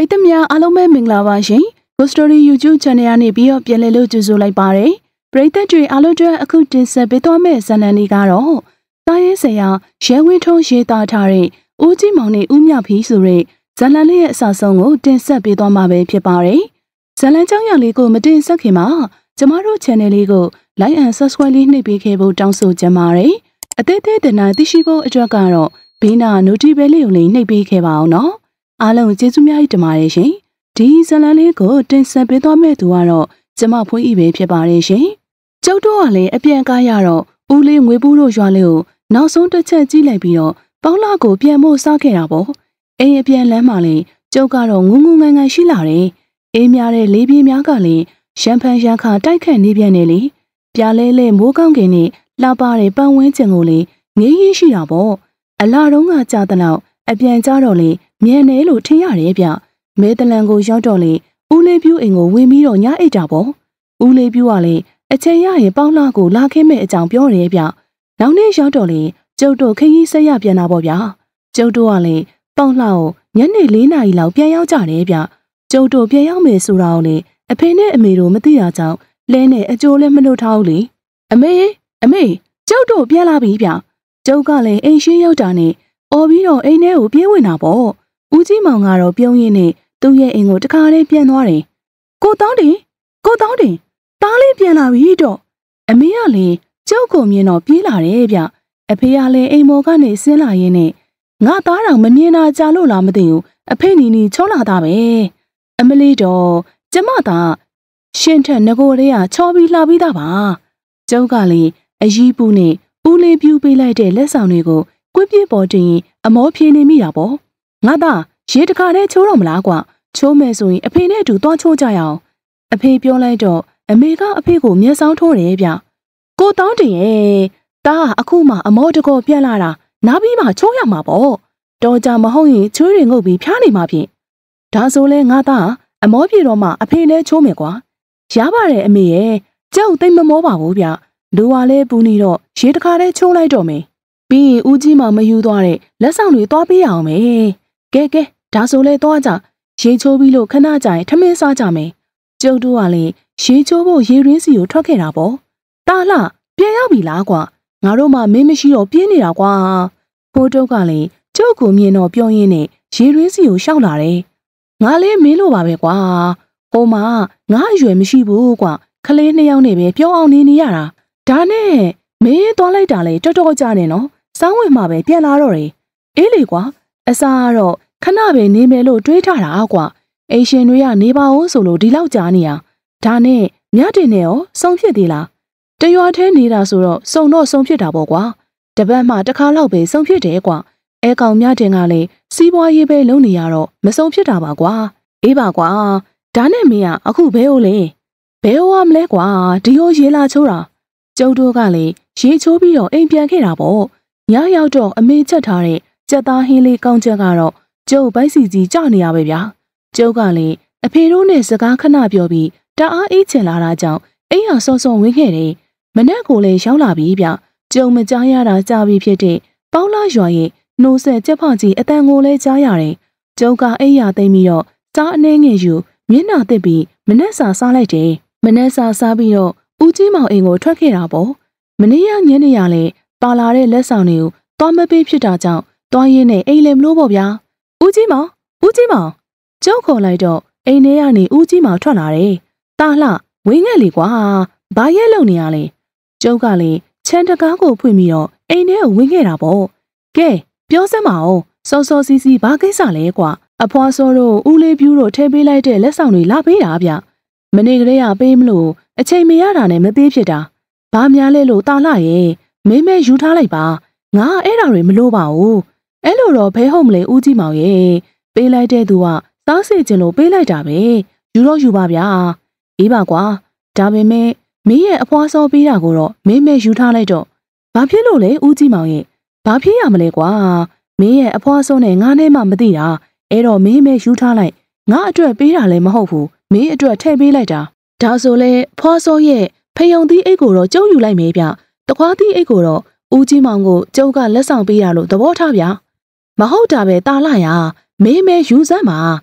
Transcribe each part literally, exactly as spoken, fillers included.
ရိသတ်များအားလုံးပဲမင်္ဂလာပါရှင်။ Ghost Story YouTube Channel ကနေပြီးတော့ပြန်လည်လို့ကြိုဆိုလိုက်ပါတယ်။ပရိသတ်တွေအားလုံးအတွက်အခုတင်ဆက်ပေးသွားမယ့်ဇာတ်လမ်းလေးကတော့တာရဲဆရာရဲဝင်းထုံးရေးသားထားတဲ့ဦးကြီးမောင်နဲ့ဦးမြဖီးဆိုတဲ့ဇာတ်လမ်းလေးရဲ့အစဆုံးကိုတင်ဆက်ပေးသွားမှာပဲဖြစ်ပါတယ်။ဇာတ်လမ်းကြောင်းရလေးကိုမတင်ဆက်ခင်မှာကျမတို့ channel လေးကို like and subscribe လေးနှိပ်ပေးခဲ့ဖို့တောင်းဆိုချင်ပါတယ်။အသေးသေးတနာသိရှိဖို့အတွက်ကတော့ဘေးနာ notification လေးကိုလေးနှိပ်ပေးခဲ့ပါအောင်နော်။အားလုံးကျေးဇူးများကြီးတင်ပါတယ်ရှင်။ဒီဇာတ်လမ်းလေးကိုတင်ဆက်ပေးသွားမယ့်သူကတော့ကျမဖွင့်ဤပဲဖြစ်ပါတယ်ရှင်။ကျုပ်တို့ကလည်းအပြန်ကားရတော့ဦးလေးငွေဘူးတို့ရွာလေးကိုနောက်ဆုံးတစ်ချက်ကြည့်လိုက်ပြီးတော့ပေါင်းလာကိုပြန်မို့စားခဲ့တာပေါ့။အိမ်အပြန်လမ်းမှာလေကျုပ်ကတော့ငုံငုံငန်းငန်းရှိလာတယ်။အေးများတဲ့လေးပြေးများကလည်းရံဖန်ရံခါတိုက်ခတ်နေပြန်နေလေ။ပြားလဲလဲမိုးကောင်းကင်နဲ့လှပတဲ့ပန်းဝင်းကျင်ကိုလေငေးရင်းရှိတာပေါ့။အလာတော့ကကြာတဲ့လောက်အပြန်ကြတော့လေမြန်နေလို့ထင်ရတယ်ဗျ။မဲတလန်ကိုရောက်တော့လေဦးလေးပြူအိမ်ကိုဝင်ပြီးတော့ညအိတ်တာပေါ့။ဦးလေးပြူကလေအချိန်ရရင်ပေါင်းလာကိုလာခင်းမဲ့အကြောင်းပြောတယ်ဗျ။နောက်နေ့ရောက်တော့လေကျုပ်တို့ခရီးဆက်ရပြန်တာပေါ့ဗျာ။ကျုပ်တို့ကလေပေါင်းလာကိုညနေလေးနာရီလောက်ပြန်ရောက်ကြတယ်ဗျ။ကျုပ်တို့ပြန်ရောက်မယ်ဆိုတာကိုလေအဖေနဲ့အမေတို့မသိတာကြောင့်လဲနဲ့အကျိုးလည်းမလွတ်ထားဘူးလေ။အမေအမေကျုပ်တို့ပြန်လာပြီဗျ။ကျုပ်ကလည်းအိမ်ရှိရောက်တာနဲ့အော်ပြီးတော့အိမ်ထဲကိုပြေးဝင်တာပေါ့။ဦးကြီးမောင်ကတော့ပြုံးရင်းနဲ့သူ့ရဲ့အိမ်ကိုတခါတည်းပြန်သွားတယ်။ကိုတောင်းတင်ကိုတောင်းတင်တားလေးပြန်လာပြီတော့အမေကလည်းကျုပ်ကိုမြင်တော့ပြေးလာတယ်ဗျ။အဖေကလည်းအိမ်မော်ကနေဆင်းလာရင်းနဲ့ငါသားတော်မမြင်တာကြာလို့လားမသိဘူးအဖေနီနီချောလာတာပဲ။အမလီတော့ကျမသာရှင်ထက်ငကိုလေးကချောပြီးလှပြီးသားပါ။ကျုပ်ကလည်းအကြီးပူနဲ့ဦးလေးပြူပေးလိုက်တဲ့လက်ဆောင်တွေကိုကွင်းပြေပေါ်တင်အမောဖြေနေမိတာပေါ့။ငါသားရေတခါတည်းချိုးတော့မလားကွာချိုးမယ်ဆိုရင်အဖေနဲ့အတူသွားချိုးကြရအောင်အဖေပြောလိုက်တော့အမေကအဖေကိုမျက်စောင်းထိုးတယ်ဗျကိုတောင်းတင်ရဲ့တားအခုမှအမောတကောပြန်လာတာနားပြီးမှချိုးရမှာပေါ့တော်ကြမဟုတ်ရင်ချွေးတွေငုတ်ပြီးဖျားနေမှာဖြင့်ဒါဆိုလဲငါသားအမောပြေတော့မှအဖေလည်းချိုးမယ်ကွာရပါတယ်အမေရဲ့ကြောက်သိမ့်မမောပါဘူးဗျလူကလည်းပူနေတော့ရေတခါတည်းချိုးလိုက်တော့မယ်ပြီးရင်ဦးကြီးမှမယူသွားတဲ့လက်ဆောင်တွေသွားပေးအောင်မယ်ကဲကဲဒါဆိုလဲသွားကြရေချိုးပြီးလို့ခဏကြာရင်ထမင်းစားကြမယ်ကျုပ်တို့ကလည်းရေချိုးဖို့ရေရင်းစီကိုထွက်ခဲ့တာပေါ့တားလှပြန်ရောက်ပြီလားကွာငါတို့မှမင်းမရှိတော့ပြင်းနေတာကွာဖိုးတုတ်ကလည်းကျုပ်ကိုမြင်တော့ပြောရင်းနဲ့ရေရင်းစီကိုရှောက်လာတယ်ငါလည်းမင်းလိုပါပဲကွာဟိုမှာငါအရွယ်မရှိဘူးကွာခလေးနှစ်ယောက်နဲ့ပဲပြောအောင်နေနေရတာဒါနဲ့မင်းသွားလိုက်တာလေတော်တော်ကြာနေနော်စောင်းဝင်မှပဲပြန်လာတော့တယ်အေးလေကွာအစားကတော့ခဏပဲနေမယ်လို့တွေးထားတာကွာအိမ်ရှင်တွေကနေပါဦးဆိုလို့ဒီလောက်ကြာနေရဒါနဲ့မြတ်တင်နဲ့ရောစုံဖြစ်သေးလားတရွာထဲနေတာဆိုတော့စုံတော့စုံဖြစ်တာပေါ့ကွာတပတ်မှတစ်ခါလောက်ပဲစုံဖြစ်တယ်ကွာအဲကောင်မြတ်တင်ကလည်းစီးပွားရေးပဲလုပ်နေရတော့မစုံဖြစ်တာပါကွာအေးပါကွာဒါနဲ့မင်းကအခုဘဲဟုတ်လေဘဲဟုတ်ရမလဲကွာဒီဟိုရေလာချိုးတာကျုပ်တို့ကလည်းရေချိုးပြီးတော့အိမ်ပြန်ခဲ့တာပေါ့ညရောက်တော့အမေချက်ထားတဲ့ကြက်သားဟင်းလေးကောင်းချက်ကတော့ကျုပ်ပိုက်စီကြီးကြောက်နေရပဲဗျာကျုပ်ကလည်းအဖေတို့နဲ့စကားခဏပြောပြီးတအားအေးချင်လာတာကြောင့်အိမ်ဟာစောစောဝင်းခဲ့တယ်မနက်ကိုလည်းရောက်လာပြီဗျကျုံမကြားရတာကြားပြီးဖြစ်တဲ့ပေါင်းလာရွာရဲ့နှိုးဆက်ကြက်ဖောက်ကြီးအတန်ကိုလည်းကြားရတယ်ကျုပ်ကအိမ်ရသိမ်းပြီးတော့စားအနှဲငယ်ယူမျက်နှာသစ်ပြီးမနက်စာစားလိုက်တယ်မနက်စာစားပြီးတော့ဦးကြီးမောင်အိမ်ကိုထွက်ခဲ့တာပေါ့မနေ့ကညနေရလဲပါလာတဲ့လက်ဆောင်တွေကိုသွားမပေးဖြစ်တာကြောင့်သွားရင်းနဲ့အိမ်လည်းမလို့ပေါ့ဗျာဦးကြီးမောင်ဦးကြီးမောင်ကျုပ်ခေါ်လိုက်တော့အိမ်ထဲကနေဦးကြီးမောင်ထွက်လာတယ်တားလှဝင်းငက်လေကွာဘာရဲလုံနေရလဲကျုပ်ကလည်းချမ်းတကားကိုဖွင့်ပြီးတော့အိမ်ထဲကိုဝင်ခဲ့တာပေါ့ကဲပြောစမ်းပါဦးစောစောစီးစီးဘာကိစ္စလဲကွာအဖွားစောတို့ဦးလေးပြူးတို့ထဲပေးလိုက်တဲ့လက်ဆောင်တွေလာပေးတာဗျမနေ့ကလေးကပေးမလို့အချိန်မရတာနဲ့မပေးဖြစ်တာဘာများလဲလို့တားလှရဲ့မင်းမဲယူထားလိုက်ပါငါအဲ့ဒါတွေမလို့ပါဘူးအဲ့လိုတော့ဘဲဟုတ်မလဲဦးကြီးမောင်ရဲ့ပေးလိုက်တဲ့သူကစားစေချင်လို့ပေးလိုက်တာပဲယူတော့ယူပါဗျာအေးပါကွာဒါပေမဲ့မင်းရဲ့အဖွားစောပေးတာကိုတော့မင်းမဲယူထားလိုက်တော့ဘာဖြစ်လို့လဲဦးကြီးမောင်ရဲ့ဘာဖြစ်ရမလဲကွာမင်းရဲ့အဖွားစောနဲ့ငါနဲ့မှမသိတာအဲ့တော့မင်းမဲယူထားလိုက်ငါအတွက်ပေးတာလည်းမဟုတ်ဘူးမင်းအတွက်ထည့်ပေးလိုက်တာဒါဆိုလဲဖွားစောရဲ့ဖယုံသီးအိတ်ကိုတော့ကျုံယူလိုက်မယ်ဗျတခွားသီးအိတ်ကိုတော့ဦးကြီးမောင်ကိုကျုပ်ကလက်ဆောင်ပေးတာလို့သဘောထားဗျမဟုတ်တာပဲတားလာရမင်းမဲယူစမ်းပါသူ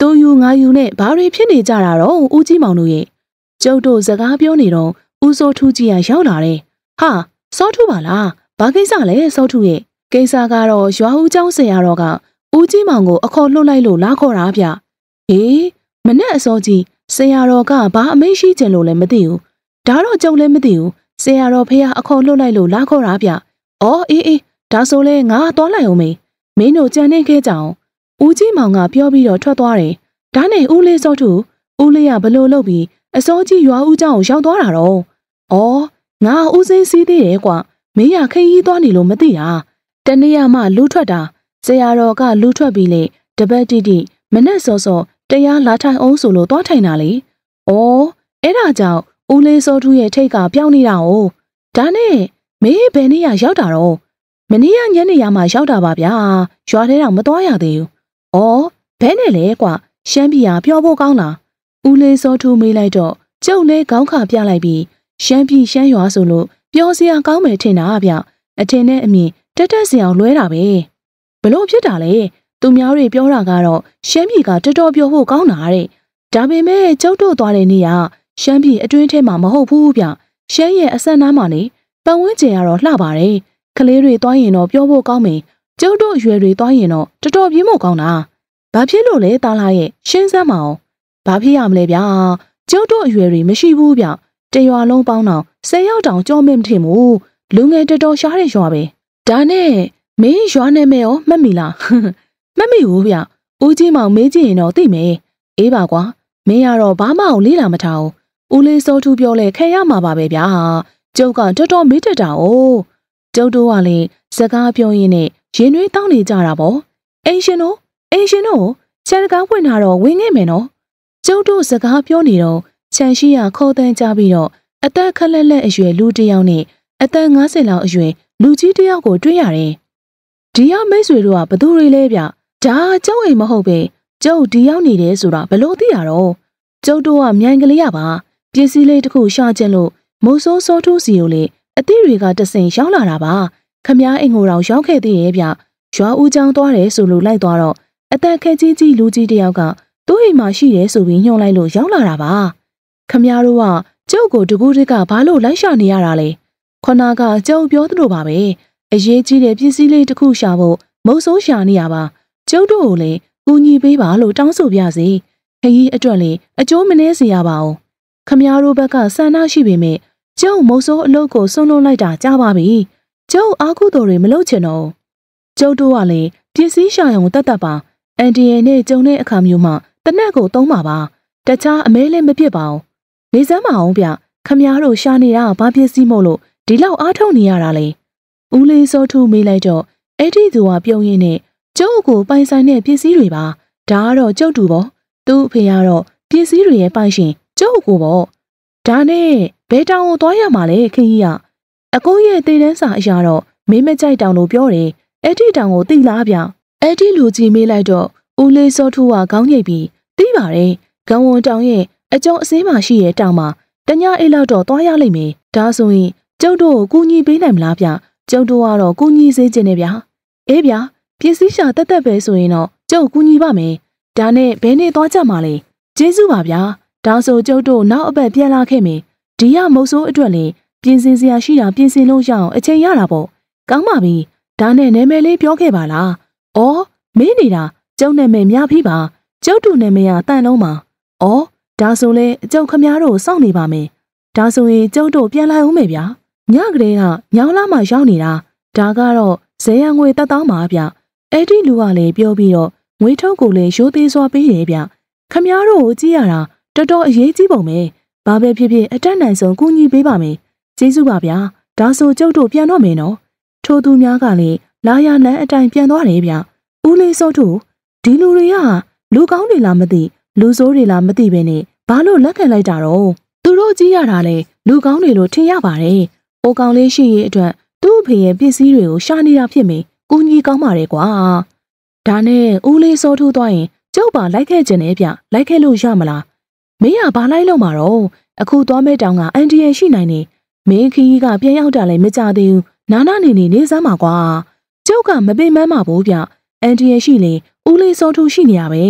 သူယူငါယူနဲ့ဘာတွေဖြစ်နေကြတာတော့ဦးကြီးမောင်တို့ရဲ့ကျုပ်တို့စကားပြောနေတော့ဦးစောထူးကြီးကရောက်လာတယ်ဟာစောထူးပါလားဘာကိစ္စလဲစောထူးရဲ့ကိစ္စကတော့ရွာဦးကျောင်းဆရာတော်ကဦးကြီးမောင်ကိုအခေါ်လွှတ်လိုက်လို့လာခေါ်တာဗျဟေးမနဲ့အစောကြီးဆရာတော်ကဘာအမိန့်ရှိချင်လို့လဲမသိဘူးဒါတော့ကျုံလည်းမသိဘူးဆရာတော်ဖေကအခေါ်လွှတ်လိုက်လို့လာခေါ်တာဗျအော်အေးအေးဒါဆိုလဲငါသွားလိုက်အောင်မေမင်းတို့ကြံနေခဲ့ကြအောင်ဦးကြီးမောင်ကပြောပြီးတော့ထွက်သွားတယ်ဒါနဲ့ဦးလေးစောထူးဦးလေးကဘလို့လုပ်ပြီးအစောကြီးရွာဦးကျောင်းကိုရောက်သွားတာတော့အော်ငါဦးစိမ်းစီးသေးတယ်ကွာမင်းရခရီးသွားနေလို့မသိတာတနေ့မှလူထွက်တာဆရာတော်ကလူထွက်ပြီးလေတပတ်တိတိမနဲ့စောစောတရားလာထိုင်အောင်ဆိုလို့သွားထိုင်တာလေအော်အဲ့ဒါကြောင့်ဦးလေးစောထူးရဲ့ထိတ်ကပြောင်းနေတာ哦ဒါနဲ့မင်းဘယ်နေ့ရောက်တာတော့မနေ့ကညနေရမှရောက်တာပါဗျာရွာထဲတော့မသွားရသေးဘူးအော်ဘယ်နဲ့လဲကွာရှမ်းပြည်ကပြောဖို့ကောင်းလားဦးလေးစောထူးမေးလိုက်တော့ကျုပ်လည်းခေါင်းခါပြလိုက်ပြီးရှမ်းပြည်ရှမ်းရွာဆိုလို့ပြောစရာကောင်းမယ်ထင်တာဗျအထင်နဲ့အမြင်တက်တက်စရာလွဲတာပဲဘလို့ဖြစ်တာလဲသူများတွေပြောတာကတော့ရှမ်းပြည်ကတော်တော်ပြောဖို့ကောင်းတာတဲ့ဒါပေမဲ့ကျုပ်တို့သွားတဲ့နေ့ကရှမ်းပြည်အတွင်းထဲမှာမဟုတ်ဘူးဗျရှမ်းရဲ့အဆက်နားမှာနေပတ်ဝန်းကျင်ကတော့လှပါတယ်ကလေးတွေသွားရင်တော့ပြောဖို့ကောင်းမယ်ကျုပ်တို့အရွယ်တွေသွားရင်တော့တော်တော်ပြင်းဖို့ကောင်းတာဘာဖြစ်လို့လဲတားလာရဲ့ရှင်းစမ်းမအောင်ဘာဖြစ်ရမလဲဗျာကျုပ်တို့အရွယ်တွေမရှိဘူးဗျတရွာလုံးပေါင်းတော့ဆယ်ယောက်တောင်ကြောမင်းမထင်ဘူးလူငယ်တော်တော်ရှားတဲ့ရွာပဲဒါနဲ့မင်းရွာနာမည်ရောမှတ်မိလားမမှတ်ဘူးဗျဦးကြီးမောင်မေးကြည့်ရင်တော့သိမယ်အေးပါကွာမင်းကတော့ဘာမှအောင်လေးလာမထားဘူးဦးလေးစောထူးပြောလဲခဲရမှာပါပဲဗျာကျုပ်ကတော်တော်မေးတတ်တာ哦ကျုပ်တို့ကလည်းစကားပြောရင်းနဲ့ရင်နှွေးတောင်းနေကြတာပေါ့အင်းရှင်တို့အင်းရှင်တို့ခြံကားဝင်လာတော့ဝင်ခဲ့မယ်နော်ကျုပ်တို့စကားပြောနေတော့ခြံရှိရခေါ်တန်းကြပြီးတော့အသက်ခက်လက်လက်အရွယ်လူတစ်ယောက်နဲ့အသက်၅၀လောက်အရွယ်လူကြီးတစ်ယောက်ကိုတွေ့ရတယ်ဒီရောက်မိတ်ဆွေတို့ကဘသူတွေလဲဗျဒါကျုပ်အိမ်မဟုတ်ပဲကျုပ်ဒီရောက်နေတယ်ဆိုတာဘလို့သိရတော့ကျုပ်တို့ကမြိုင်ကလေးရပါပစ္စည်းလေးတစ်ခုရှာကျင်လို့မိုးစိုးစောထူးစီကိုလေအသည့်တွေကတဆင်ရောက်လာတာပါခမားအိမ်ကိုတော့ရောက်ခဲ့သေးရဲ့ဗျရွာဦးချောင်းသွားတယ်ဆိုလို့လိုက်သွားတော့အသက်ခက်ကြီးကြီးလူကြီးတယောက်ကသူ့အိမ်မှာရှိတယ်ဆိုပြီးညှို့လိုက်လို့ရောက်လာတာပါခမားတို့ကကျုပ်ကိုတကူးတကဘာလို့လိုက်ရှာနေရတာလဲခဏကကျုပ်ပြောသလိုပါပဲအရေးကြီးတဲ့ပစ္စည်းလေးတစ်ခုရှာဖို့မုတ်ဆိုးရှာနေရပါကျုပ်တို့ကိုလေကူညီပေးပါလို့တောင်းဆိုပြစီခရီးအတွက်လေအကျိုးမနှဲစေရပါဘူးခမားတို့ဘက်ကဆန္ဒရှိပေမဲ့ကျုပ်မုတ်ဆိုးအလုပ်ကိုဆုံးလုံးလိုက်တာကြားပါပြီကျုပ်အားကုသိုလ်တွေမလုပ်ချင်တော့ကျုပ်တို့ကလေပစ္စည်းရှာရုံတတ်တတ်ပါအန်ဒီရဲ့နဲ့ကျုံတဲ့အခါမျိုးမှတနက်ကိုသုံးပါပါတခြားအမဲလည်းမဖြစ်ပါဘူးနေစမ်းမအောင်ဗျခမားတို့ရှာနေတာဘာပစ္စည်းမို့လို့ဒီလောက်အားထုတ်နေရတာလဲဦးလေးစောထူးမေးလိုက်တော့အဲ့ဒီသူကပြုံးရင်းနဲ့ကျုပ်ကိုပိုင်ဆိုင်တဲ့ပစ္စည်းတွေပါဒါကတော့ကျုပ်တူပေါ့သူ့အဖေကတော့ပစ္စည်းတွေရဲ့ပိုင်ရှင်ကျုပ်ကိုပေါ့ဒါနဲ့ဘယ်တောင်ကိုသွားရမှာလဲခကြီးကအကိုရဲ့တည်တန်းစာအရာတော့မင်းမကြိုက်တောင်လို့ပြောတယ်အဲ့ဒီတောင်ကိုသိလားဗျအဲ့ဒီလူကြီးမေးလိုက်တော့ဦးလေးစောထူးကခေါင်းညိတ်ပြီးသိပါတယ်ဂံဝန်တောင်ရဲ့အကျော်အစင်းမှာရှိရဲ့တောင်မှာတညအိတ်လောက်တော့သွားရလိမ့်မယ်ဒါဆိုရင်ကျုပ်တို့ကိုကူညီပေးနိုင်မလားဗျကျုပ်တို့ကတော့ကူညီစေချင်တယ်ဗျာအေးဗျာပစ္စည်းရှာတက်တက်ပဲဆိုရင်တော့ကျုပ်ကူညီပါမယ်ဒါနဲ့ဘယ်နေ့သွားကြမှာလဲကျေးဇူးပါဗျာဒါဆိုကျုပ်တို့နောက်အပတ်ပြန်လာခဲ့မယ်ဒီရမုတ်ဆိုးအတွက်လေပြင်ဆင်စရာရှိတာပြင်ဆင်လို့ရအောင်အချိန်ရတာပေါ့ကောင်းပါပြီဒါနဲ့နာမည်လေးပြောခဲ့ပါလားအော်မင်းနေတာကျုပ်နာမည်များပြီပါကျုပ်တို့နာမည်ကတန်လုံးပါအော်ဒါဆိုလဲကျုပ်ခမားတို့စောင့်နေပါမယ်ဒါဆိုရင်ကျုပ်တို့ပြန်လာအောင်မယ်ဗျာညကလေးကညောင်လာမှရောက်နေတာဒါကတော့ဇေယျငွေတက်တောင်းပါဗျအဲ့ဒီလူကလည်းပြောပြီးတော့ငွေထုတ်ကိုလည်းရိုးသေးစွာပေးတယ်ဗျခမားတို့ကိုကြည့်ရတာတော်တော်အရေးကြီးပုံပဲဘာပဲဖြစ်ဖြစ်အတက်နိုင်ဆုံးကူညီပေးပါမယ်ကျေးဇူးပါဗျာဒါဆိုကျုပ်တို့ပြန်တော့မယ်နော်ထိုသူများကလည်းလာရလန်းအတိုင်းပြန်သွားတယ်ဗျဦးလေးစောထူဒီလူတွေကလူကောင်းတွေလားမသိလူဆိုးတွေလားမသိပဲနဲ့ဘာလို့လက်ခံလိုက်တာတော့သူတို့ကြည့်ရတာလေလူကောင်းတွေလို့ထင်ရပါတယ်အိုကောင်လေးရှိရဲ့အတွက်သူ့အဖေရဲ့ပစ္စည်းတွေကိုရှာနေတာဖြစ်မယ်ကူညီကောင်းပါတယ်ကွာဒါနဲ့ဦးလေးစောထူသွားရင်ကျုပ်ပါလိုက်ခဲ့ခြင်းနဲ့ဗျလိုက်ခဲ့လို့ရမလားမင်းကဘာလိုက်လို့မှာတော့အခုသွားမဲ့တောင်ကအန်တီရဲ့ရှိနိုင်နေမင်းခီးကပြန်ရောက်တာလည်းမကြသေးဘူးနာနာနေနေနေစမ်းပါကွာ ကျုပ်ကမပင်မမှာဘူးဗျအန်တီရဲ့ရှိလေဦးလေးစောထူးရှိနေရပဲကျ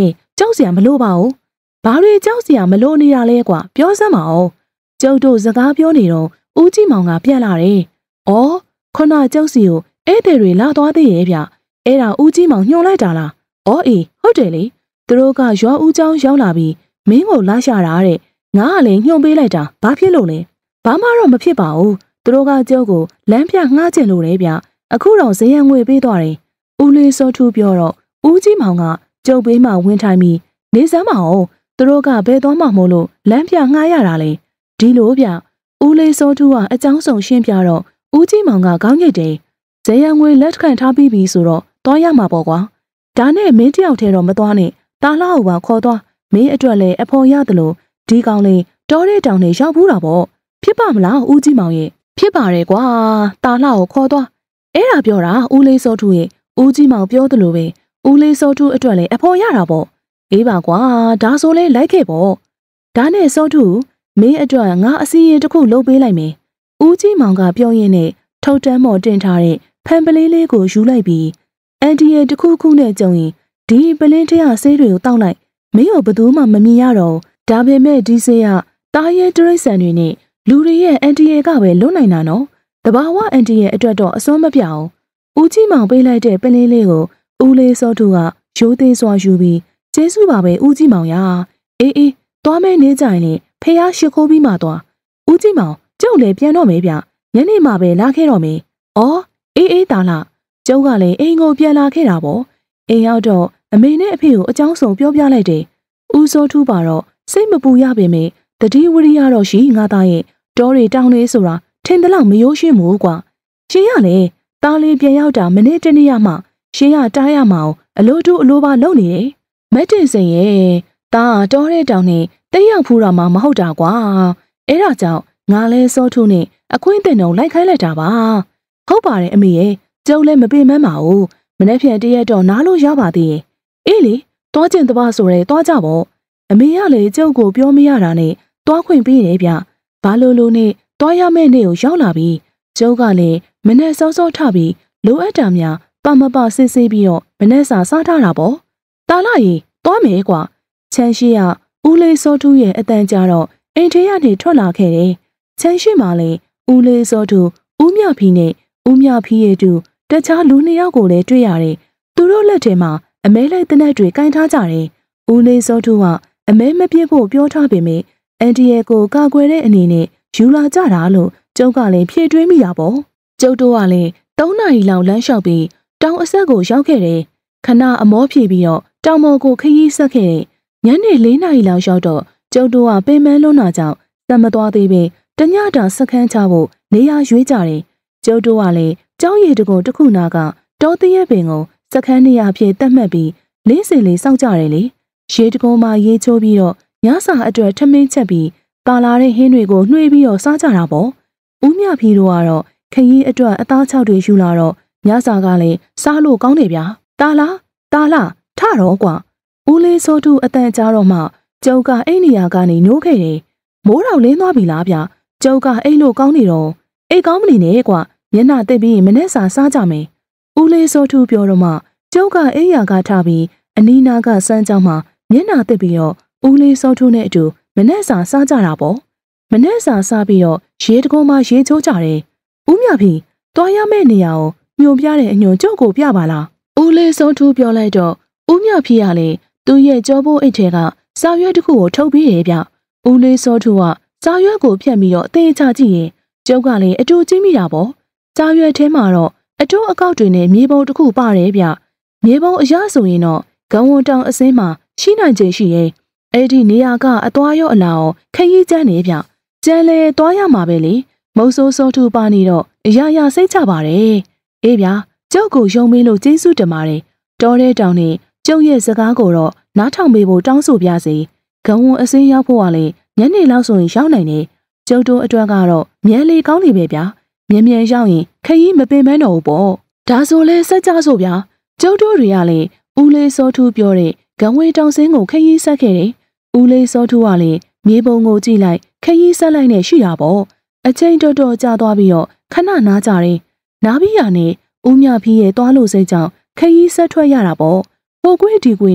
ကြောက်စရာမလိုပါဘူးဘာတွေကြောက်စရာမလိုနေတာလဲကွာပြောစမ်းပါဦးကျုပ်တို့စကားပြောနေတော့ဦးကြီးမောင်ကပြန်လာတယ်အော်ခုနကျုပ်စီကိုဧည့်သည်တွေလာသွားသေးရဲ့ဗျအဲ့ဒါဦးကြီးမောင်ညှို့လိုက်တာလားအော်အေးဟုတ်တယ်လေသူတို့ကရွာဦးเจ้าရောက်လာပြီးမင်းကိုလာရှာတာတဲ့ငါကလည်းညှို့ပေးလိုက်တာဘာဖြစ်လို့လဲဘာမှတော့မဖြစ်ပါဘူးသူတို့ကကျုပ်ကိုလမ်းပြငှားချင်လို့လေဗျအခုတော့ဇယံငွေပေးသွားတယ်ဦးလေးစောထူးပြောတော့ဦးကြီးမောင်ကကျုပ်ပေးမှဝင်ထိုင်ပြီးနေစမ်းမအောင်သူတို့ကဘယ်သွားမှမို့လို့လမ်းပြငှားရတာလေဒီလိုဗျဦးလေးစောထူးကအကြောင်းစုံရှင်းပြတော့ဦးကြီးမောင်ကခေါင်းညိတ်တယ်ဇယံငွေလက်ခံထားပြီးပြီဆိုတော့သွားရမှာပေါ့ကွာဒါနဲ့မင်းတယောက်ထဲတော့မသွားနဲ့တာလှကိုပါခေါ်သွားမင်းအတွက်လည်းအဖော်ရတယ်လို့ဒီကောင်လေးတောတဲ့တောင်နဲ့ရောက်ဘူးတာပေါ့ဖြစ်ပါမလားဦးကြီးမောင်ရဲ့ဖြစ်ပါတယ်ကွာတာလှကိုခေါ်သွားအဲ့ဒါပြောတာဦးလေးစောထူးရဲ့ဦးကြီးမောင်ပြောသလိုပဲဦးလေးစောထူးအတွက်လည်းအဖော်ရတာပေါ့အေးပါကွာဒါဆိုလဲလိုက်ခဲ့ပေါ့ဒါနဲ့စောထူးမင်းအတွက်ငါအစီရင်တစ်ခုလုပ်ပေးလိုက်မယ်ဦးကြီးမောင်ကပြောရင်းနဲ့ထုတ်တန်းမော်တင်ထားတဲ့ဖန်ပလင်းလေးကိုယူလိုက်ပြီးအန်တီရဲ့တစ်ခုခုနဲ့ကြုံရင်ဒီပလင်းတရားဆေးတွေကိုတောက်လိုက်မင်းတို့ဘယ်သူမှမမြင်ရတော့ဒါပေမဲ့ဒီဆေးကတားရဲတရိတ်ဆန်တွေနဲ့လူတွေရဲ့အန်တီရဲ့ကပဲလွတ်နိုင်တာနော်တဘာဝအန်တီရဲ့အတွက်တော့အစွမ်းမပြအောင်ဦးကြီးမောင်ပေးလိုက်တဲ့ပလင်းလေးကိုဦးလေးစောထူကရိုးသေးစွာယူပြီးကျေးဇူးပါပဲဦးကြီးမောင်ရအေးအေးသွားမဲနေကြရင်လေဖေးရရှိခိုးပြီးမှသွားဦးကြီးမောင်ကျုပ်လည်းပြန်တော့မေးဗျညနေမှပဲလာခဲ့တော့မေးအော်အေးအေးတာလားကျုပ်ကလည်းအိမ်ကိုပြန်လာခဲ့တာပေါ့အိမ်ရောက်တော့အမေနဲ့အဖေကိုအကြောင်းစုံပြောပြလိုက်တယ်ဦးစောထူးပါတော့စိတ်မပူရပေမဲ့တတိဝရိယတော့ရှိငါသားရဲ့တောတွေတောင်တွေဆိုတာထင်သလောက်မရိုးရှင်းဘူးကွာရှင်ရလေတားလေးပြန်ရောက်တာမနေ့တနေ့ရမှရှင်ရတားရမအောင်အလိုတူအလိုပါလုပ်နေတယ်မက်တင်စင်ရဲ့တားတောတဲ့တောင်နဲ့တက်ရောက်ဖူးတာမှမဟုတ်တာကွာအဲ့ဒါကြောင့်ငါလဲစောထူးနဲ့အခွင့်အရေးတော့လိုက်ခိုင်းလိုက်တာပါဟုတ်ပါတယ်အမေရဲ့ကျုပ်လည်းမပေမန်းပါဘူးမနေ့ဖြန်တရက်တော့နားလို့ရပါသေးရဲ့အေးလေတွားကျင်တပါဆိုရဲတွားကြပေါ့အမေကလည်းကျုပ်ကိုပြောမရတာနဲ့တွားခွင့်ပေးတယ်ဗျဘာလို့လို့နဲ့တွားရမယ့်နေ့ကိုရောက်လာပြီးကျုပ်ကလည်းမနေ့စောစောထပြီးလိုအပ်တာများပမပစစ်စစ်ပြီးတော့မနေ့စာစားထားတာပေါ့တာလာရီတွားမယ်ကွာချမ်းရှိရဦးလေးစောထူးရဲ့အတန်ကြာတော့အိမ်ထဲကနေထွက်လာခဲ့တယ်ချမ်းရှိမှလည်းဦးလေးစောထူးဦးမြဖီးနဲ့ဦးမြဖီးရဲ့တူတခြားလူနှစ်ယောက်ကိုလည်းတွေ့ရတယ်သူတို့လက်ထဲမှာအမဲလိုက်တဲ့နက်တွေကင်ထားကြတယ်ဦးလေးစောထူးကအမဲမပြစ်ဖို့ပြောထားပေမဲ့အန်တီရဲ့ကိုကာကွယ်တဲ့အနေနဲ့ယူလာကြတာလို့ကျုပ်ကလည်းဖြည့်တွေးမိတာပေါ့ကျုပ်တို့ကလည်းသုံးနာရီလောက်လမ်းလျှောက်ပြီးတောင်အဆက်ကိုရောက်ခဲ့တယ်ခဏအမောဖြည့်ပြီးတော့တောင်မော်ကိုခရီးဆက်ခဲ့တယ်ညနေလေးနာရီလောက်ရောက်တော့ကျုပ်တို့ကပင်မလွန်းတာကြောင့်စံမသွားသေးပဲတညတာစခန်းချဖို့နေရာရွေးကြတယ်ကျုပ်တို့ကလည်းကျောင်းရည်တကုံတစ်ခုနာကတောတရက်ပင်ကိုစခန်းနေရာဖြစ်တတ်မှတ်ပြီးလေးစင်လေးစောင့်ကြတယ်လေရေတကုံမှာရေးချိုးပြီးတော့ညစာအတွက်ထမင်းချက်ပြီးပါလာတဲ့ဟင်းတွေကိုနှွေးပြီးတော့စားကြတာပေါ့ဦးမြဖီးတို့ကတော့ခရီးအတွက်အသားချောက်တွေယူလာတော့ညစာကလည်းစားလို့ကောင်းတယ်ဗျာတာလားတာလားထတော့ကွာဦးလေးစောထူးအတန်ကြားတော့မှကျုပ်ကအိမ်နေရာကနေနိုးခဲ့တယ်မိုးတော်လင်းသွားပြီလားဗျကျုပ်ကအိမ်လို့ကောင်းနေတော့အိတ်ကောင်းမနေနဲ့ကွာမျက်နှာသိပ်ပြီးမနဲ့စာစားကြမယ်ဦးလေးစောထူးပြောတော့မှကျုပ်ကအိမ်ရာကထားပြီးအနီးနားကစမ်းကြောင်းမှာမျက်နှာသိပ်ပြီးတော့ဦးလေးစောထူးနဲ့အတူမနဲ့စာစားကြတာပေါ့မနဲ့စာစားပြီးတော့ရေတကုံးမှရေချိုးကြတယ်ဦးမြဖီးတွားရမယ့်နေရာကိုညွန်ပြတဲ့အညွန်ကျုပ်ကိုပြပါလားဦးလေးစောထူးပြောလိုက်တော့ဦးမြဖီးကလည်းသူ့ရဲ့ကြောပိုးအိတ်ထဲကစာရွက်တစ်ခုကိုထုတ်ပြီးရဗျဦးလေးစောထူးကစာရွက်ကိုဖြတ်ပြီးတော့အသေးချကြည့်ရင်ကျုပ်ကလည်းအတူကြည့်မိတာပေါ့စာရွက်ထဲမှာတော့အတိုးအကောက်တွေနဲ့မြေပုံတစ်ခုပါတယ်ဗျမြေပုံအရဆိုရင်တော့ဂံဝတောင်အစင်းမှာရှိနိုင်ခြေရှိရဲ့အဲ့ဒီနေရာကအသွားရောအလာရောခရီးကျန်းနေဗျကျန်းလဲသွားရမှာပဲလေမုတ်ဆိုးစောထူပါနေတော့အရာရာစိတ်ချပါတယ်အေးဗျာကျုပ်ကိုယုံမေးလို့ကျေးဇူးတင်ပါတယ်တော်တဲ့တောင်နဲ့ကျုပ်ရဲ့စကားကိုတော့နားထောင်ပေးဖို့တောင်းဆိုပြစေဂံဝအစင်းရောက်ဖို့ကလည်းညနေလောက်ဆိုရင်ရောက်နိုင်တယ်ကျုပ်တို့အတွက်ကတော့မြန်လေကောင်းနေပဲဗျာမြန်မြန်ရောက်ရင်ခရီးမပင်ပန်းတော့ဘူးပေါ့ဒါဆိုလဲစက်ကြဆိုဗျာကျုပ်တို့တွေကလည်းဦးလေးစောထူးပြောတဲ့ဂံဝေတောင်စင်းကိုခရီးဆက်ခဲ့တယ်ဦးလေးစောထူးကလည်းမြေပုံကိုကြည့်လိုက်ခရီးဆက်လိုက်နဲ့ရှိတာပေါ့အချိန်တော်တော်ကြာသွားပြီးတော့ခဏနားကြတယ်နားပြီးရနဲ့ဦးမြဖီးရဲ့သွားလို့စိတ်ကြောင့်ခရီးဆက်ထွက်ရတာပေါ့ဟိုကွေးဒီကွေးနဲ့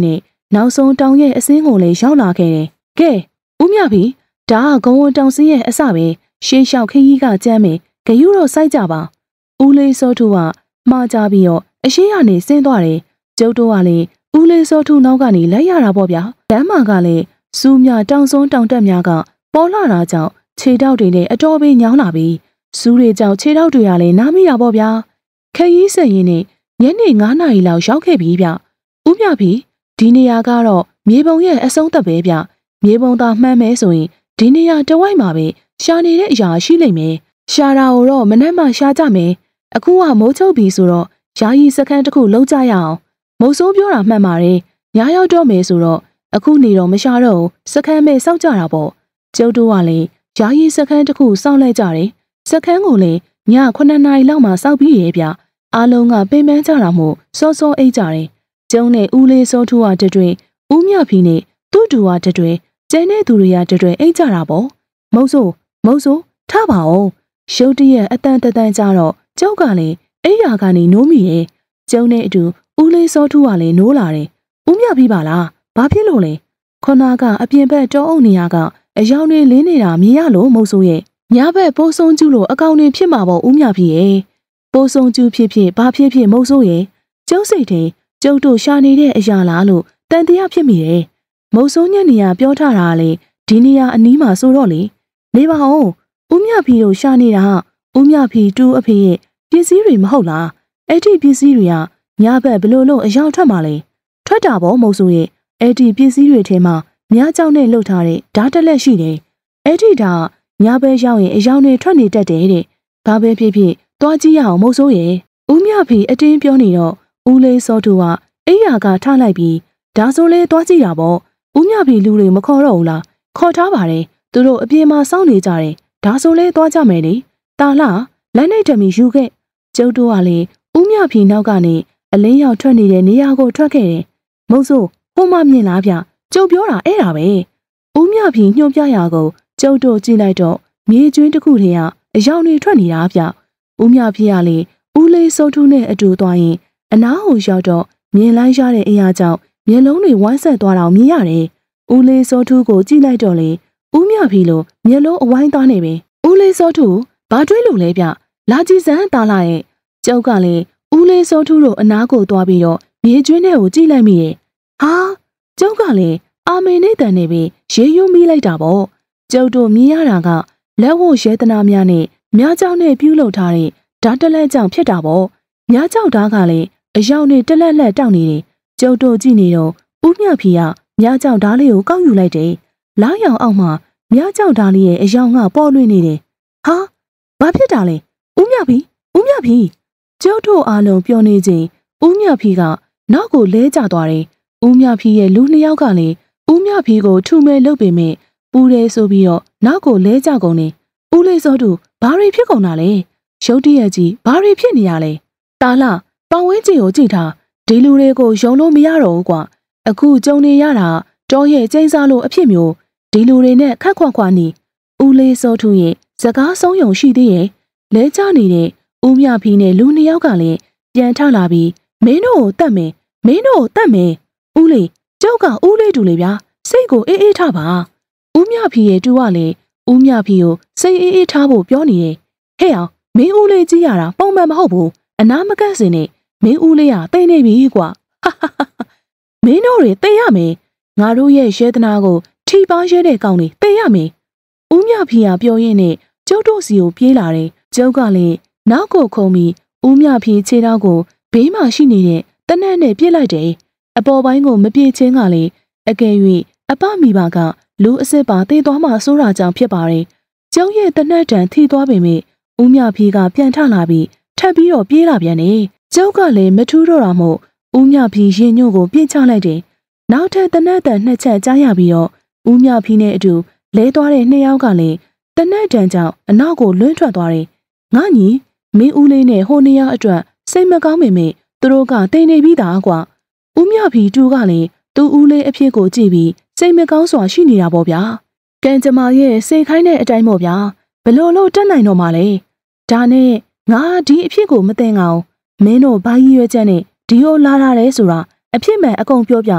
နောက်ဆုံးတောင်ရဲ့အစင်းကိုလည်းရောက်လာခဲ့တယ်။ကဲဦးမြဖီဒါကဂုံဝန်တောင်စင်းရဲ့အစပဲရှေးလျှောက်ခရီးကကြမ်းမယ်ဂယုတော့စိုက်ကြပါဦးလေးစောထူကမှားကြပြီးတော့အရှိကနေဆင်းသွားတယ်ကျုပ်တို့ကလည်းဦးလေးစောထူနောက်ကနေလိုက်ရတာပေါ့ဗျာလမ်းမှာကလည်းစူးမြတောင်စွန်းတောင်တက်များကပေါ်လာတာကြောင့်ခြေထောက်တွေနဲ့အတော်ပေးညောင်းလာပြီးစူးတွေကြောင့်ခြေထောက်တွေကလည်းနားမိတာပေါ့ဗျာခရီးဆက်ရင်းနဲ့ညနေငါးနာရီလောက်ရောက်ခဲ့ပြီဗျဦးမြဖီဒီနေရာကတော့မြေပုံရဲ့အဆုံးသက်ပဲဗျမြေပုံသာမှန်းမဲဆိုရင်ဒီနေရာတဝိုက်မှာပဲရှာနေတဲ့အရာရှိလိမ့်မယ်ရှာတာကိုတော့မနှက်မှရှာကြမယ်အခုကမိုးချုပ်ပြီဆိုတော့ယာယီစခန်းတစ်ခုလုံးကြရအောင်မုံစိုးပြောတာမှန်ပါတယ်ညာရောက်တော့မယ်ဆိုတော့အခုနေတော့မရှာတော့စခန်းမဲ့စောက်ကြတာပေါ့ကျုပ်တို့ကလည်းယာယီစခန်းတစ်ခုစောင့်လိုက်ကြတယ်စခန်းကိုလည်းညခုနှစ်နာရီလောက်မှစောက်ပြီးရဲ့ဗျအားလုံးကပင်ပန်းကြတာမို့စောစောအိတ်ကြတယ်ကျုံနဲ့ဦးလေးစောထူကတတွေဦးမြဖီနဲ့သူ့တူကတတွေကျန်တဲ့သူတွေကတတွေအိတ်ကြတာပေါ့မုံဆိုးမုံဆိုးထပါအောင်ရုတ်တရက်အတန်တတန်ကြတော့ကျုပ်ကလည်းအိယာကနေနိုးမိရဲ့ကျုံနဲ့အတူဦးလေးစောထူကလည်းနိုးလာတယ်ဦးမြဖီပါလားဘာဖြစ်လို့လဲခုနကအပြင်ဘက်တောအုပ်နေရကအယောင်တွေလင်းနေတာမြင်ရလို့မုံဆိုးရဲ့ညာဘက်ပိုးဆုံးကျူးလို့အကောင်တွေဖြစ်မှာပေါ့ဦးမြဖီရဲ့ပိုးဆုံးကျူးဖြစ်ဖြစ်ဘာဖြစ်ဖြစ်မုံဆိုးရဲ့ကျုပ်စိတ်ထဲကျုပ်တို့ရှာနေတဲ့အရာလားလို့တန်တရားဖြစ်မိတယ်မုံဆိုးညက်နေရပြောထားတာလေဒီနေရာအနီးမှာဆိုတော့လေနေပါဦးဦးမြဖီတို့ရှာနေတာဦးမြဖီတူအဖေရဲ့ပစ္စည်းတွေမဟုတ်လားအဲ့ဒီပစ္စည်းတွေကညာဘက်ဘလို့လို့အယောင်ထွက်မှာလေထွက်တာပေါ့မုံဆိုးရဲ့အဲ့ဒီပစ္စည်းတွေထဲမှာမြားကြောင်နဲ့လှုပ်ထားတဲ့ဓာတ်တက်လက်ရှိတယ်အဲ့ဒီဓာတ်ညာဘက်ရောက်ရင်အယောင်တွေထွက်နေတတ်တယ်တဲ့ဘာပဲဖြစ်ဖြစ်တွားကြည့်ရအောင်မုံဆိုးရဲ့ဦးမြဖီအတင်းပြောနေတော့ဦးလေးစောတူကအိယာကထားလိုက်ပြီးဒါဆိုလဲတွားကြည့်တာပေါ့ဦးမြဖီလူတွေမခေါ်တော့ဘူးလားခေါ်ထားပါတယ်သူတို့အပြင်မှာစောင့်နေကြတယ်ဒါဆိုလဲတွားကြမယ်လေတာလာလက်နဲ့တမီယူခဲ့ကျုပ်တို့ကလေဦးမြဖီနောက်ကနေအလင်းရောက်ထွက်နေတဲ့နေရာကိုထွက်ခဲ့တယ်မုံဆိုးဟိုမှမြင်လားဗျကျုပ်ပြောတာအဲ့ဒါပဲဦးမြဖီညှို့ပြရာကိုကျုပ်တို့ကြည့်လိုက်တော့မြေကျွင်းတစ်ခုထဲကအယောင်တွေထွက်နေတာဗျဦးမြဖီကလေဦးလေးစိုးထူးနဲ့အတူသွားရင်အနားကိုရောက်တော့မြင်လိုက်ရတဲ့အရာကြောင့်မျက်လုံးတွေဝမ်းဆက်သွားတော့မြင်ရတယ်ဦးလေးစိုးထူးကိုကြည့်လိုက်တော့လေဦးမြဖီလိုမျက်လုံးအဝိုင်းသားနေပဲဦးလေးစိုးထူးဘာတွေးလို့လဲဗျလာကြည့်စမ်းတာလာရဲ့ကျုပ်ကလေဦးလေးစိုးထူးတို့အနားကိုသွားပြီးတော့မြေကျွင်းထဲကိုကြည့်လိုက်မိရဲ့ဟာကျုပ်ကလေအာမေနဲ့တန်နေပြီရေယုံမိလိုက်တာပေါ့ကျုပ်တို့မြင်ရတာကလက်ဝတ်ရဲတနာများနဲ့မြားကြောင်နဲ့ပြုလုပ်ထားတဲ့ဓာတ်တလက်ကြောင့်ဖြစ်တာပေါ့မြားကြောက်ဓာတ်ကလည်းအယောင်နဲ့တလက်လက်တောက်နေတယ်ကျုပ်တို့ကြည့်နေတော့ဦးမြဖီကမြားကြောက်ဓာတ်လေးကိုကောက်ယူလိုက်တယ်လားရောင်အောက်မှာမြားကြောက်ဓာတ်လေးရဲ့အယောင်ကပေါ်လွင်နေတယ်ဟာဘာဖြစ်တာလဲဦးမြဖီဦးမြဖီကျုပ်တို့အားလုံးပြောနေချိန်ဦးမြဖီကနောက်ကိုလဲကျသွားတယ်ဦးမြဖီရဲ့လူနှစ်ယောက်ကလည်းဦးမြဖီကိုထုမဲလုပ်ပေမဲ့ပူတယ်ဆိုပြီးတော့နောက်ကိုလဲကျကုန်တယ်ဦးလေးစောတူဘာတွေဖြစ်ကုန်တာလဲရုတ်တရက်ကြီးဘာတွေဖြစ်နေရလဲတာလာပတ်ဝန်းကျင်ကိုကြည့်ထားဒီလူတွေကိုယုံလို့မရတော့ဘူးကွာအခုကြုံနေရတာတောရဲ့ကျင်းစားလို့အဖြစ်မျိုးဒီလူတွေနဲ့ခက်ခွက်ခွာနေဦးလေးစောထူရဲ့စကားဆုံးယုံရှိသေးရဲ့လဲကျနေတဲ့ဦးမြဖီနဲ့လူနှစ်ယောက်ကလည်းပြန်ထလာပြီးမင်းတို့ကိုတတ်မယ်မင်းတို့ကိုတတ်မယ်ဦးလေးကျုပ်ကဦးလေးတူလေဗျာစိတ်ကိုအေးအေးထားပါဦးမြဖီရဲ့တူကလည်းဦးမြဖီကိုစိတ်အေးအေးထားဖို့ပြောနေတယ်ဟဲ့အောင်မင်းဦးလေးကြည့်ရတာပုံမှန်မဟုတ်ဘူးအနာမကန့်စင်နဲ့မင်းဦးလေးကတိတ်နေပြီကွာမင်းတို့တွေတိတ်ရမယ်ငါတို့ရဲ့ရဲတနာကိုထီပါရဲတဲ့ကောင်တွေတိတ်ရမယ်ဦးမြဖီကပြောရင်းနဲ့ကျုပ်တို့စီကိုပြေးလာတယ်ကျုပ်ကလည်းနောက်ကိုခုံပြီးဦးမြဖီခြေထောက်ကိုဘေးမှာရှိနေတဲ့တနက်နဲ့ပြစ်လိုက်တယ်အပေါ်ပိုင်းကိုမပြေးချင်းကလည်းအကယ်၍အပမိပါကလူအစ်စ်ပါတေးသွားမှဆိုးတာကြောင့်ဖြစ်ပါတယ်ကျုပ်ရဲ့တနက်တန်ထိသွားပေမဲ့ဦးမြဖီကပြန်ထလာပြီးထပ်ပြီးတော့ပြေးလာပြန်တယ်ကျုပ်ကလည်းမထူးတော့တာမို့ဦးမြဖီရင်ညို့ကိုပြစ်ချလိုက်တယ်နောက်ထပ်တနက်တန်နှစ်ချက်ကြားရပြီးတော့ဦးမြဖီနဲ့အတူလဲသွားတဲ့နှစ်ယောက်ကလည်းတနက်တန်ကြောင့်အနောက်ကိုလွင့်ထွက်သွားတယ်ငါညီမင်းဦးလေးနဲ့ဟိုနှစ်ယောက်အတွက်စိတ်မကောင်းပေမဲ့သူတို့ကတိတ်နေပြီးသားကွာဦးမြဖီတူကလည်းသူ့ဦးလေးအဖြစ်ကိုကြည့်ပြီးစိတ်မကောင်းစွာရှိနေတာပေါ့ဗျာကံကြမ္မာရဲ့စိတ်ခိုင်းတဲ့အတိုင်းပေါ့ဗျာဘလို့လို့တက်နိုင်တော့မှလဲဒါနဲ့ငါဒီအဖြစ်ကိုမသိငောင်းမင်းတို့ဘာကြီးရွယ်ချက်နဲ့ဒီကိုလာတာလဲဆိုတာအဖြစ်မှန်အကုန်ပြောပြ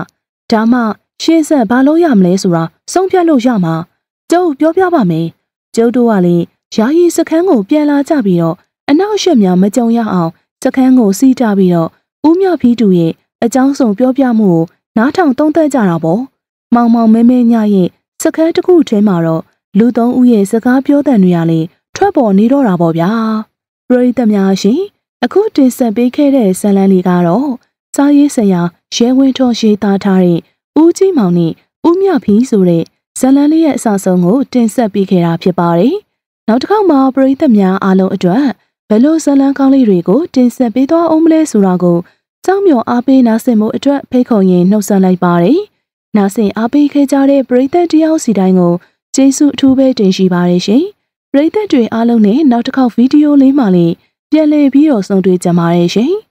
ဒါမှရှေ့ဆက်ဘာလို့ရမလဲဆိုတာဆုံးဖြတ်လို့ရမှာကျုပ်ပြောပြပါမယ်ကျုပ်တို့ကလေယာယီစခန်းကိုပြန်လာကြပြီးတော့အနောက်ရှက်များမကြုံရအောင်စခန်းကိုစီးကြပြီးတော့ဦးမြဖီးတူရဲ့အကြောင်းဆုံးပြောပြမှုကိုနားထောင်သုံးသပ်ကြတာပေါ့မောင်မောင်မဲမဲညရဲ့စခန်းတစ်ခုထဲမှာတော့လူသုံးဦးရဲ့စကားပြောတဲ့နေရာလေးထွက်ပေါ်နေတော့တာပေါ့ဗျာပရိသတ်များရှင်အခုတင်ဆက်ပေးခဲ့တဲ့ဇာတ်လမ်းလေးကတော့စာရေးဆရာရဲဝင်းထွန်းရေးသားထားတဲ့ဦးကြီးမောင်နဲ့ဦးမြဖီးဆိုတဲ့ဇာတ်လမ်းလေးရဲ့အစဆုံးကိုတင်ဆက်ပေးခဲ့တာဖြစ်ပါတယ်နောက်တစ်ခေါက်မှာပရိသတ်များအားလုံးအတွက်ဘယ်လိုဇာတ်လမ်းကောင်းလေးတွေကိုတင်ဆက်ပေးသွားအောင်မလဲဆိုတာကိုစောင့်မျှော်အားပေးနားဆင်မှုအတွက်ဖိတ်ခေါ်ရင်းနှုတ်ဆက်လိုက်ပါတယ်နားဆင်အားပေးခဲ့ကြတဲ့ပရိသတ်တယောက်စီတိုင်းကိုကျေးဇူးအထူးပဲတင်ရှိပါတယ်ရှင်ပရိသတ်တွေအားလုံးနဲ့နောက်တစ်ခေါက်ဗီဒီယိုလေးမှလည်းပြန်လည်ပြီးတော့ဆုံတွေ့ကြပါရစေရှင်